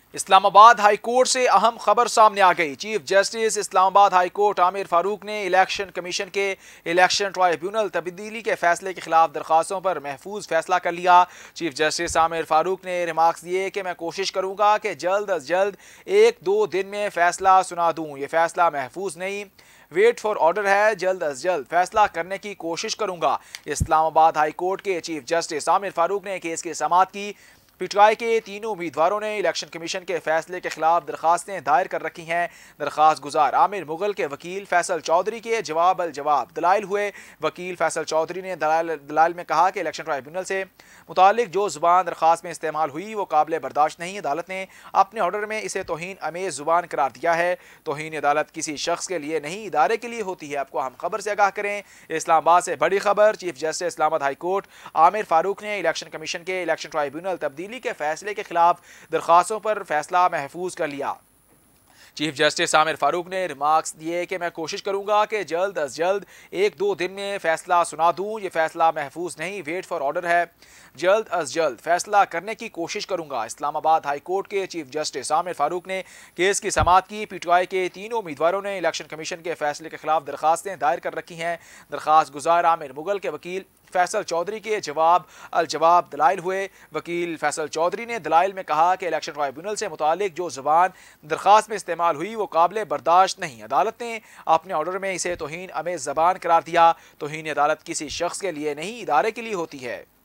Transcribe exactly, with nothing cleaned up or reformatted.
اسلام آباد high court سے اہم خبر سامنے آ گئی۔ چیف جسٹس اسلام آباد ہائی کورٹ عامر فاروق نے الیکشن کمیشن کے الیکشن ٹرائیبیونل تبدیلی کے فیصلے کے خلاف درخواستوں پر محفوظ فیصلہ کر لیا۔ چیف جسٹس عامر فاروق نے ریمارکس دیے کہ میں کوشش کروں گا کہ جلد از جلد ایک دو دن میں فیصلہ سنا دوں۔ یہ فیصلہ محفوظ نہیں، ویٹ فار آرڈر ہے، جلد از جلد فیصلہ کرنے کی کوشش کروں گا۔ اسلام آباد ہائی کورٹ کے چیف جسٹس عامر فاروق نے کیس کی سماعت کی۔ پی ٹی آئی کے تینوں امیدواروں نے الیکشن کمیشن کے فیصلے کے خلاف درخواستیں دائر کر رکھی ہیں۔ درخواست گزار عامر مغل کے وکیل فیصل چودھری کے جواب الجواب دلائل ہوئے۔ وکیل فیصل چودھری نے دلائل دلائل میں کہا کہ الیکشن ٹرائیبیونل سے متعلق جو زبان درخواست میں استعمال ہوئی وہ قابل برداشت نہیں۔ عدالت نے اپنے آرڈر میں اسے توہین امیز زبان قرار دیا ہے۔ توہین عدالت کسی شخص کے لیے نہیں، ادارے کے لیے ہوتی ہے۔ آپ کو ہم خبر سے آگاہ کریں، اسلام آباد سے بڑی خبر۔ چیف جسٹس اسلام آباد ہائی کورٹ عامر فاروق نے الیکشن کمیشن کے الیکشن ٹرائیبیونل تبدیلی کے فیصلے کے خلاف درخواستوں پر فیصلہ محفوظ کر لیا۔ چیف جسٹس عامر فاروق نے ریمارکس دیے کہ میں کوشش کروں گا کہ جلد از جلد ایک دو دن میں فیصلہ سنا دوں۔ یہ فیصلہ محفوظ نہیں، ویٹ فار آرڈر ہے، جلد از جلد فیصلہ کرنے کی کوشش کروں گا۔ اسلام آباد ہائی کورٹ کے چیف جسٹس عامر فاروق نے کیس کی سماعت کی۔ پی ٹی آئی کے تینوں امیدواروں نے الیکشن کمیشن کے فیصلے کے خلاف درخواستیں دائر کر رکھی ہیں۔ درخواست گزار عامر مغل کے وکیل فیصل چودھری کے جواب الجواب دلائل ہوئے۔ وکیل فیصل چودھری نے دلائل میں کہا کہ الیکشن ٹرائیبیونل سے متعلق جو زبان درخواست میں استعمال ہوئی وہ قابل برداشت نہیں۔ عدالت نے اپنے آرڈر میں اسے توہین امیز زبان قرار دیا۔ توہین عدالت کسی شخص کے لیے نہیں، ادارے کے لیے ہوتی ہے۔